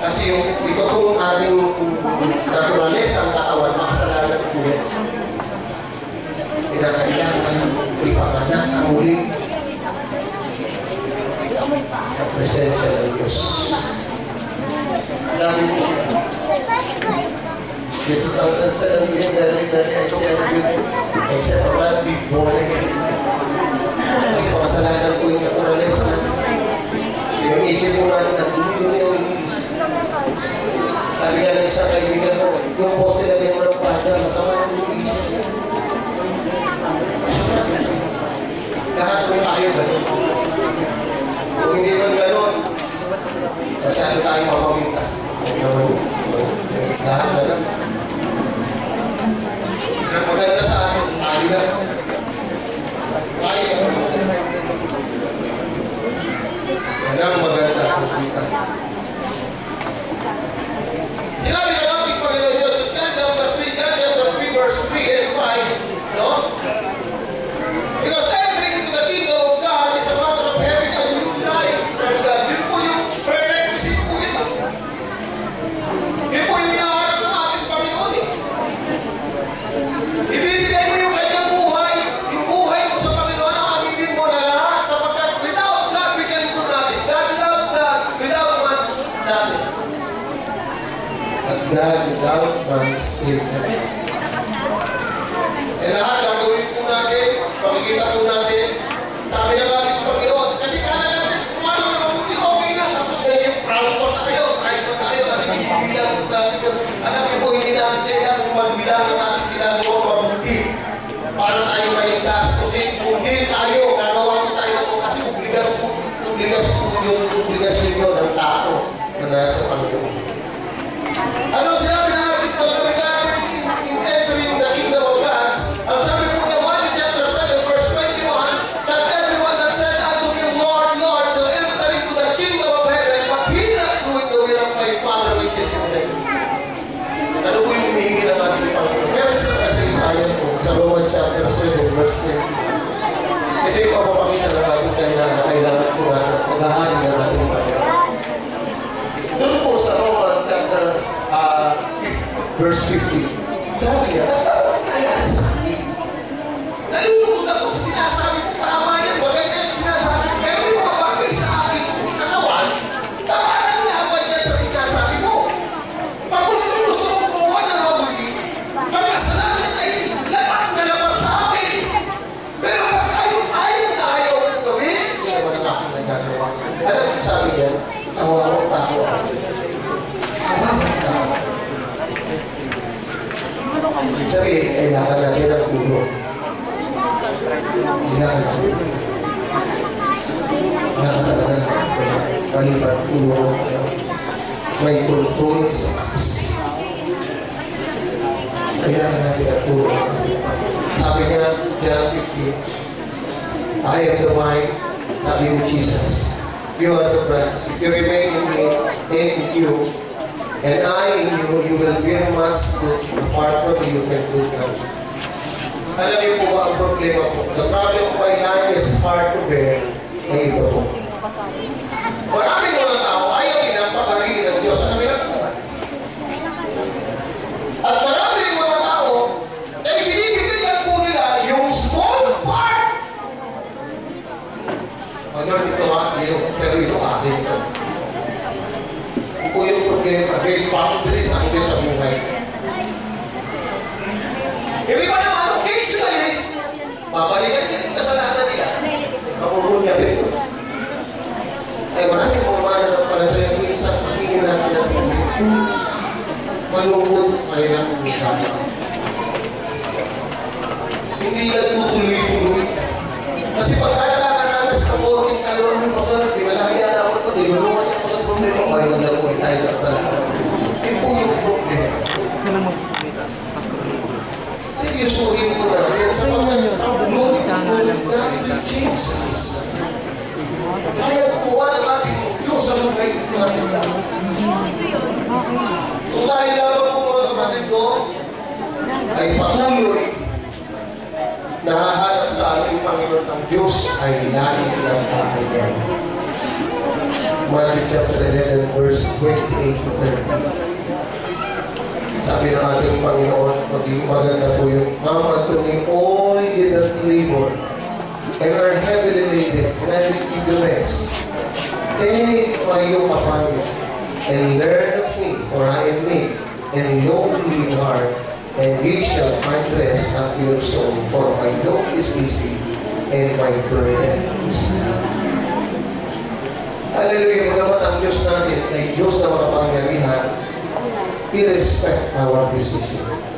Kasi ito kung ating naturalesa ang katawan, makasalanan po yan. Kinakailangan ipanganak ang muli sa presensya ng Diyos. Alam mo, Jesus said unto him, Verily, verily, I say unto you, except a man be born again. Kasi makasalanan po yung naturalesa natin. Yung isip mo natin at hindi yung isip. Sabi nga ng isang kaibigan mo, yung poste na yung mga pada, masama na yung isip. Lahat mo tayo gano'n. Kung hindi man gano'n, masyado tayo mamamintas. Lahat gano'n. Ang maganda sa akin, tayo na. Tayo na. Yan ang maganda kung kita. Sinabi na natin, Panginoon Diyos, in John chapter 3, verse 3 and 5, no? Because entering into the kingdom of God is a matter of having a new life from God. Yun po yung prerequisite po yun. Yun po yung hinahanap ng ating Panginoon eh. Ibibigay mo yung kanyang buhay, yung buhay mo sa Panginoon, ang aminin mo na lahat, kapag without God, we can do nothing. God love God, without man's nothing. At God without man's nothing. E lahat, gagawin po natin, pakikita po natin, sabi na natin sa Panginoon, kasi kala natin, kumano na mabuti, okay na, tapos na yung proud pa tayo, kasi binibilang po natin yun. Alam niyo po, hindi natin kailangan magbilang ng ating ginagawa mabuti para tayo maligtas. Kasi kung hindi tayo, gagawa mo tayo ito kasi obligasyon nyo ng tao na nasa Panginoon. Anong sinabi na natin ito? In entering the kingdom of God, ang sabi po niya, Matthew chapter 7, verse 21, that everyone that said unto him, Lord, Lord, shall enter into the kingdom of heaven, but he that doeth the will of my Father which is in heaven. Ano po yung humihingi ng ating Panginoon? Meron sa kasaysayan po, sa Romans chapter 7, verse 20. Ito yung papapakita ng ating kailangan po na maghahari ng ating Panginoon. Doon po sa Romans chapter 5, verse 15. Sabi niya, ano nangyayari sa akin? Nalulungkot ako sa sinasabi ko, tama yan, bagay na yung sinasabi ko, pero yung mga bagay sa akin, katawan, tama na laban yan sa sinasabi mo. Pag gusto mong kumuha ng mabuti, magkasalanan ay lapat na lapat sa akin. Pero pag ayaw na ayaw ng gawin, sino ba ng aking nagagawa? Alam mo sabi niya, tawawang tao ako. Tawawang tao. Sabi, kailangan natin ang ulo. Kailangan natin. Kailangan talaga malipat ulo. May kontrol sa taas. Kailangan natin ang ulo. Sabi nga, John 15, I am the vine, sabi ni Jesus. You are the branches. If you remain in me, and in you, and I in you, you will bear much fruit. Apart from me, you can do nothing. Alam niyo po ba ang problema po? The problem po ay life is hard to bear. Ay ito po. Maraming mga tao ayaw pinapakariin ng Diyos sa kanilang buhay. At maraming mga tao na ibinibigyan po nila yung small part. Ano ito pero ito akin ito. Ito yung problema. May boundaries ang Diyos sa buhay. Hindi ba naman, occasionally, babalikan niya yung kasalanan nila. Mapuhul niya rin ito. Ay maraming pumamana ng palataya ng isang pagiging natin natin. Malungkot ay lang ang hindi nagtutuloy-tuloy. Kasi pag nakakaranas ka mo, yung kalorang ng pasalat, di malaki yata ako ito, di malungan ako sa problema, kaya naglalapon tayo sa kasalanan. Yung po yung problema. Seryosohin ko na rin sa mga glory na Jesus. Kaya kuha ng ating Diyos sa mga kaibigan natin. Kung dahil lamang po mga kapatid ko, ay patuloy nahahanap sa ating Panginoon ang Diyos ay lagi ng bahayan. Matthew chapter 11, verse 28 to 30. Sabi ng ating Panginoon, maging maganda po yung Come unto me, all ye that labor and are heavily laden, and I will give you rest. Take my yoke upon you, and learn of me, for I am meek and lowly in heart, and ye shall find rest unto your soul, for my yoke is easy, and my burden is light. Hallelujah! Magamat ang Diyos natin ay Diyos na makapangyarihan, we respect our decision.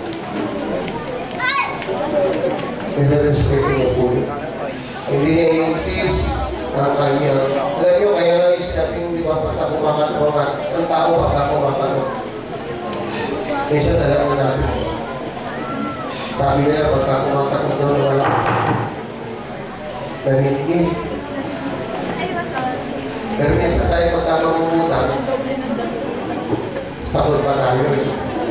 I-respect niya po. Hindi niya i-insist ang kanya. Alam niyo, kaya nga isinating, di ba, pagkakumakat-kumakat, ang tao pagkakumakat. Minsan talagang natin. Sabi nila, pagkakumakat mo daw na wala. Naningin. Pero minsan tayo pagkakamumutan, takot pa tayo eh.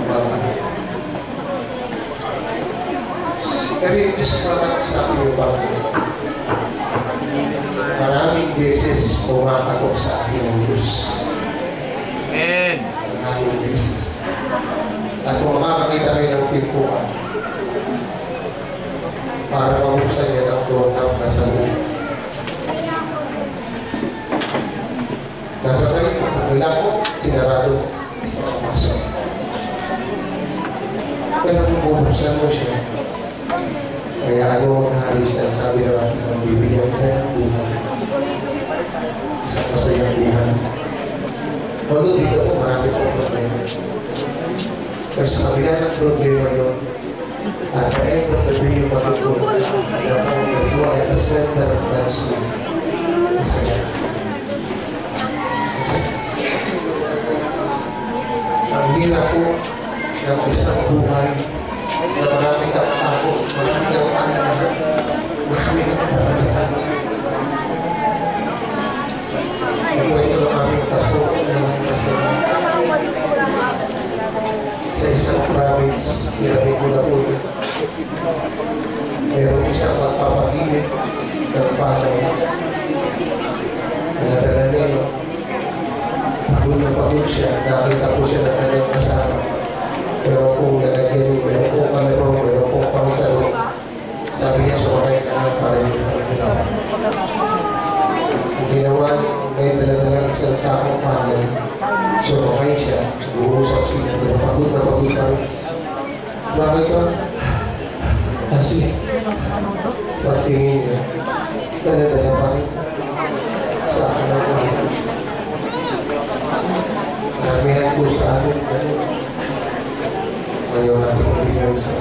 Pero yung Diyos naman sabi yung bago. Maraming beses pumatakot sa akin ang Diyos. Amen. Maraming beses. At kung makakakita kayo ng pintuan, para mabuksan niya ng doorknob na sa buhay. Nasa sarili ko, wala ko, sinarado. Pero kung bubuksan mo siya, kaya ano maghahari siya, sabi na natin, ang bibigyan ko ng buhay. Isang masayang buhay. Although dito po, marami po problema. Pero sa kabila ng problema yun, at the end of the day, yung matutulog na ang ito ay the center of God's will. Masaya. Ang hirap po ng isang buhay na maraming nakatakot, maraming nakakalaman, maraming nakakalaman. Ito ng aming pastor, sa isang province, Iramig ko na po. Merong isang magpapagilit ng pasay. Nadala niya, pagod na pagod siya, nakita po siya ng kanyang kasama. Pero kung nalagyan, meron po kalaro, meron po pangsaro. Sabi niya, sumakay ka na para yung pagkinawa. Ang ginawa, may dala-dalang isang sakong panay. Sumakay siya, uusap siya, pero pagod na pagod pa rin. Bakit ka? Kasi, pagtingin niya, dala-dala pa rin. Sa akin ang panay. Karamihan po sa atin, ayaw natin ibigay sa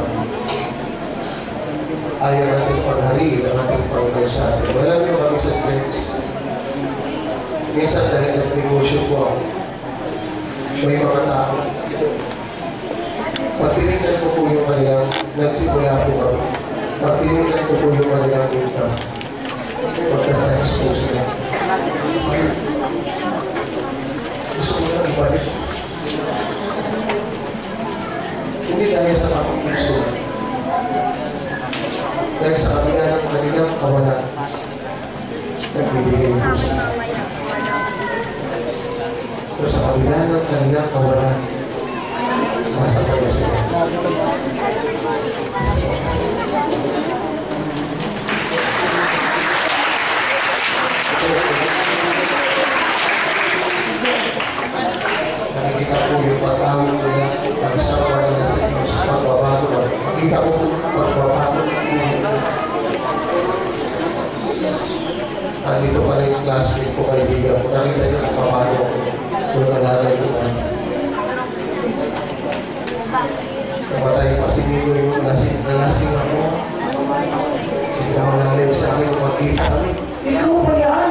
ayaw natin paghari ang ating Panginoon sa atin. Wala niyo kami sa church. Minsan dahil nag-negosyo po ako, may mga tao. Pag tinignan ko po yung kanilang nagsimula po kami, pag tinignan ko po yung kanilang income, pagka-text po sila. Gusto ko na ibalik. Hindi dahil sa pagpupuso. Dahil sa kabila ng kanilang kawalan, nagbibigay po sila. So sa kabila ng kanilang kawalan, masasaya sila. Nakikita po yung pag-awin nila, pag-isawa nila sa Diyos, pagbabago na. Nakikita ko po pagbabago na. Dito pala yung classmate ko, kaibigan ko. Nakita niyo ang papago ko. Kung nalalay ko na. Kamatay pa si Milo yung nalasing ako. Sige ako nalalay sa akin, makita kami. Ikaw ba yan?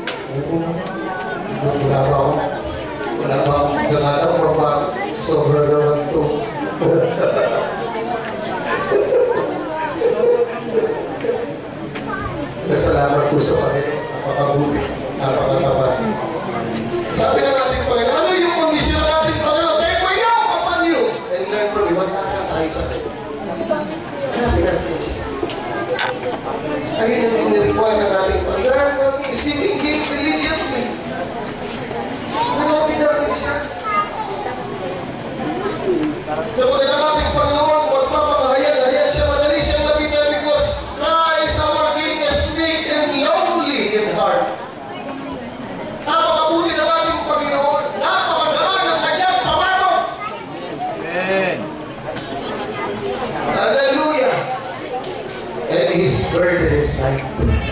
Wala ba ako? Wala ba akong gagalaw o ba sobra naman ito? Salamat po sa Panginoon. Napakabuti, napakatapat. Sabi na natin, Panginoon, ano yung kondisyon natin, Panginoon? Take my yoke upon you. And learn from you. Magkakaroon tayo sa akin. Hanapin natin siya. Ayun ang in-require na natin. Learn from me. Seeking Him diligently. Sa pagkatapos ating Panginoon, magpapakahayag-hayag siya, madali siyang lapitan because Christ our King is meek and lowly in heart. Napakabuti ng ating Panginoon, napakagaan ng kanyang pamalo. Amen. Hallelujah! And His burden is light.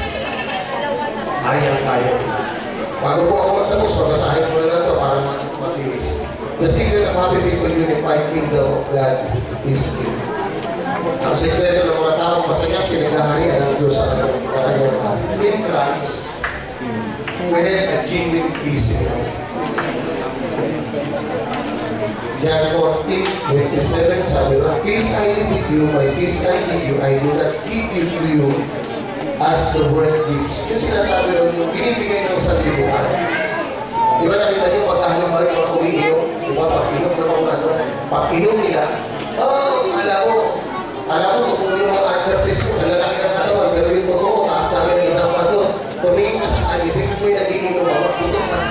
Kaya. Bago po ako magtapos, pagkasahin ko na ito para matilis. The secret of happy people unified kingdom of God is King. Ang sekreto ng mga tao, masaya pinaghaharian ng Diyos sa kanyang in Christ. We have a genuine peace in life. John 14:27 sabi na, peace I leave with you, my peace I give you, I do not give it to you as the world gives. Yung sinasabi rin yung binibigay ng sanlibutan. Di ba nakita niyo pagkahalang ba yung mga umiinom? Di ba pag-inom ng mga ano? Pag-inom nila, alam mo, kung yung mga advertise mo, nalalaki ng katawan, pero yung totoo, sabi ng isang pato, tumingin ka sa kanya, tingnan mo yung nag-iinom, magputok ka.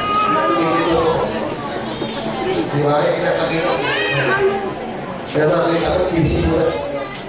Di ba? Yung pinakaginom. Pero nakita ko, busy mo na.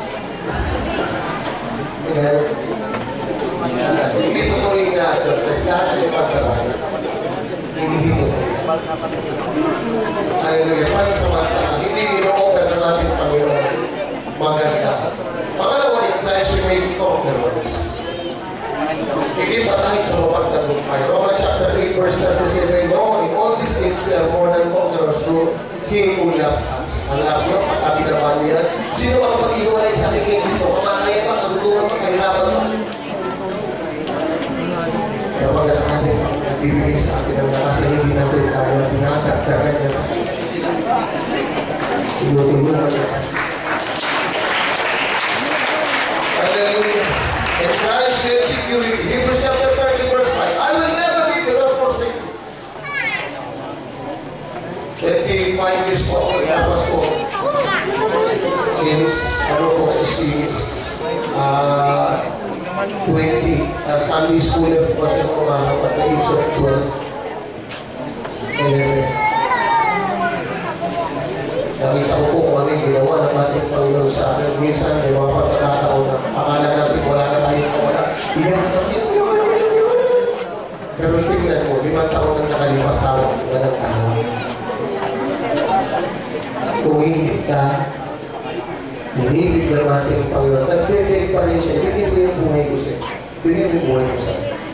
Hindi totoo yung na-advertise, lahat yung pagkakas. Hindi totoo. Hallelujah. Pansamantala, hindi ino-open na natin Panginoon. Maganda. Pangalawa, yung Christ we made conquerors. Hindi pa tayo sa mapagtagumpay. Romans chapter 8 verse 37, no, in all these things we are more than conquerors through Him who loved us. Ang love nyo, pagkabi naman niya. Sino makapag-iwalay sa ating kay Kristo? Kamakaya pa, kagutuhan pa, kahirapan pa. Kapag natin bibigay sa atin ang lakas, hindi natin kaya pinakagdagan niya. Tinutulungan niya. Hallelujah. And Christ will security. Hebrews chapter 30 verse 5. I will never leave you nor forsake you. 25 years po ako tapos po. Since 20. Sunday school po kasi ako kumahanap at the age of 12. Nakita ko po kung ano yung ginawa ng ating Panginoon sa akin. Minsan may mga pagkakataon na akala natin wala na tayong kawala. Iyan natin. Pero tingnan mo, 5 taon nang nakalipas tawag na ng tawa. Kung hindi ka, hinibig lang natin yung Panginoon. Nag-pray pa rin siya. Bigyan mo yung buhay ko siya. Bigyan mo yung buhay ko siya.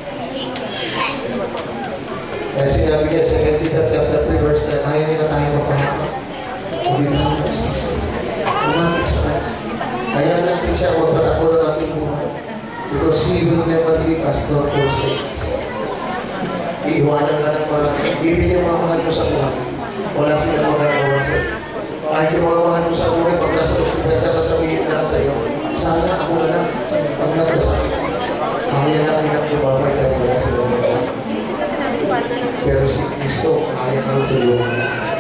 Kaya sinabi niya sa 23 verse 9, ayaw nila tayo mapahamak. Hindi na ako nagsisi. Umapit sa kanya. Kaya natin siya magpapako ng ating buhay. Because He will never leave us nor forsake us. Iiwanan ka ng mga bibigyan mga mahal mo sa buhay. Wala silang magagawa sa iyo. Kahit yung mga mahal mo sa buhay, pag nasa hospital ka, sasabihin na sa iyo, sana ako na lang ang nagkasakit. Kaya lang pinagpapabay ka wala silang magagawa. Pero si Kristo, kaya kang tulungan.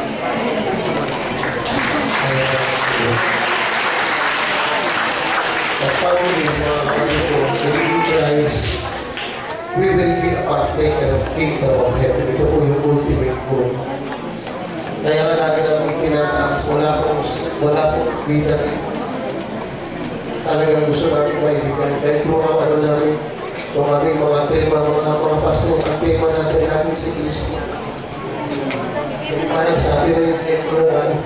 At finally, mga kapatid ko, in Christ, we will be a partaker of kingdom of heaven. Ito po yung ultimate goal. Kaya nga lagi namin tinataas, wala pong bida. Talagang gusto namin maibigay. Dahil kung ano namin, kung aming mga tema, mga pastor, ang tema natin si Kristo. Hindi parang sabi na yung siyempre namin.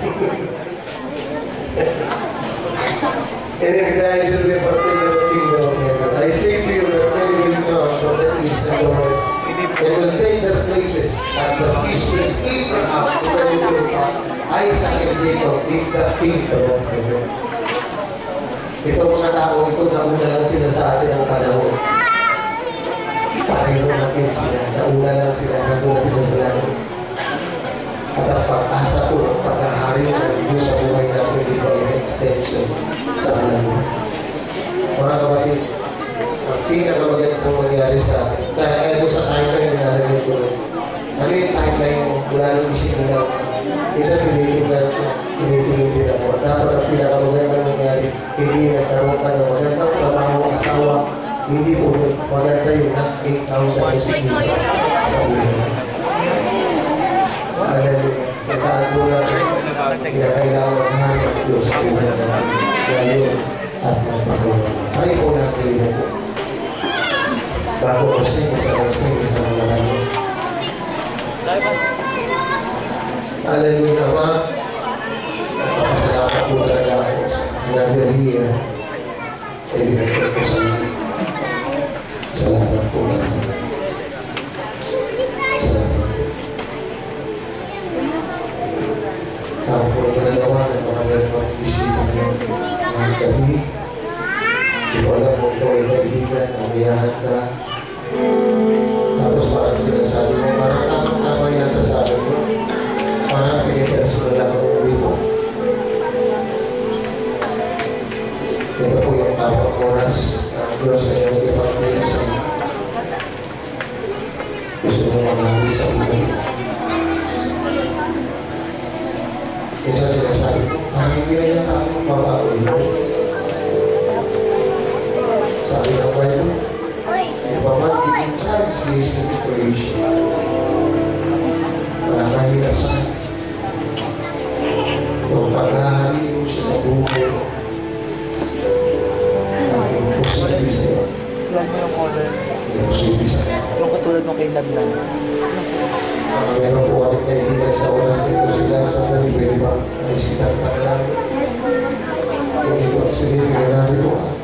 And in Christ will be a partaker of the kingdom of heaven. I say to you that many will come from the east and the west. They will take their places at the feast with Abraham, Isaac, and Jacob in the kingdom of heaven. Itong mga tao, ito nauna lang sila sa atin ang panahon. Pareho natin sila. Nauna lang sila, nauna sila sa langit. At ang pag-asa po ng pag-ahari ng Diyos sa buhay natin, ito ay extension sa langit. Mga kapatid, ang pinakamaganda pong mangyari sa atin. Kaya po sa timeline na narinig ko, ano yung timeline mo mula nung isipin na minsan tinitingin din ako. Dapat ang pinakamagandang nangyari, hindi nagkaroon ka ng magandang trabaho, asawa, hindi po maganda yung na-encounter mo si Jesus sa buhay. Hallelujah. Pagkaan po natin. Kaya kailangan ng hari ng Diyos sa buhay natin. Ngayon at magpapagawa. Ay, unang kayo po. Bago ko isa mga namin. Hallelujah, Ama. Napakasalamat po talaga ako sa Gabriela. Ay, dinagdag ko sa inyo. Salamat po. Salamat. Ako po ang pinalawa ng mga meron bisita ng mga gabi. Hindi ko alam kung ito ay kaibigan, namiyahan ka. Tapos parang sinasabi mo, parang tama yata sa akin mo. Parang pinipersonan lang ang uwi mo. Ito po yung tamang oras ng Diyos ay nag-ipag-blessing. Gusto mo mangali sa uwi. Minsan sinasabi ko, hindi na yan tamang mapauwi mo. Sabi ng Bible, if a man giving thanks is inspiration. Parang kahirap sa kanya. Kung paghahali mo siya sa buhay, ang imposible sa'yo. Ilan mo yung order? Imposible sa'yo. Yung katulad mo kay Nagnan. Meron po ating kaibigan sa oras nito sila sa Pwede ba? Naisipan pa na lang. Kung ito ang sige, pinanari mo.